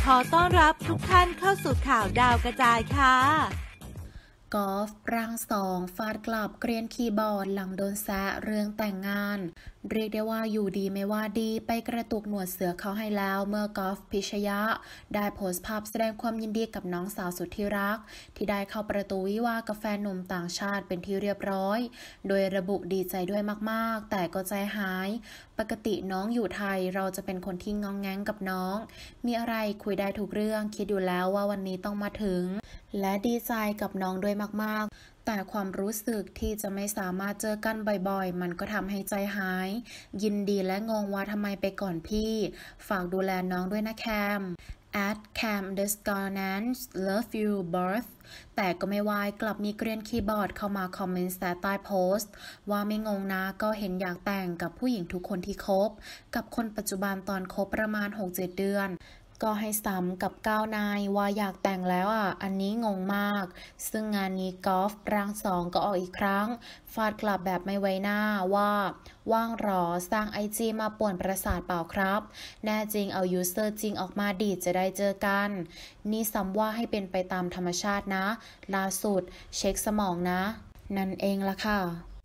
ขอต้อนรับทุกท่านเข้าสู่ข่าวดาวกระจายค่ะกอล์ฟร่างสองฟาดกลับเกรียนคีย์บอร์ดหลังโดนแซะเรื่องแต่งงานเรียกได้ว่าอยู่ดีไม่ว่าดีไปกระตุกหนวดเสือเขาให้แล้วเมื่อกอล์ฟพิชยะได้โพสต์ภาพแสดงความยินดีกับน้องสาวสุดที่รักที่ได้เข้าประตูวิวาห์กับแฟนหนุ่มต่างชาติเป็นที่เรียบร้อยโดยระบุดีใจด้วยมากๆแต่ก็ใจหายปกติน้องอยู่ไทยเราจะเป็นคนที่งองแงงกับน้องมีอะไรคุยได้ทุกเรื่องคิดอยู่แล้วว่าวันนี้ต้องมาถึงและดีใจกับน้องด้วยมากๆแต่ความรู้สึกที่จะไม่สามารถเจอกันบ่อยๆมันก็ทำให้ใจหายยินดีและงงว่าทำไมไปก่อนพี่ฝากดูแลน้องด้วยนะแคม@cam_nance love you both แต่ก็ไม่วายกลับมีเกรียนคีย์บอร์ดเข้ามาคอมเมนต์ใต้โพสต์ว่าไม่งงนะก็เห็นอยากแต่งกับผู้หญิงทุกคนที่คบกับคนปัจจุบันตอนคบประมาณ 6-7 เดือนก็ให้ซ้ำกับก้าวนายว่าอยากแต่งแล้วอันนี้งงมากซึ่งงานนี้กอล์ฟร่างสองก็ออกอีกครั้งฟาดกลับแบบไม่ไว้หน้าว่าว่างหรอสร้างไอจีมาป่วนประสาทเปล่าครับแน่จริงเอายูเซอร์จริงออกมาดีจะได้เจอกันนี่ซ้ำว่าให้เป็นไปตามธรรมชาตินะล่าสุดเช็คสมองนะนั่นเองล่ะค่ะ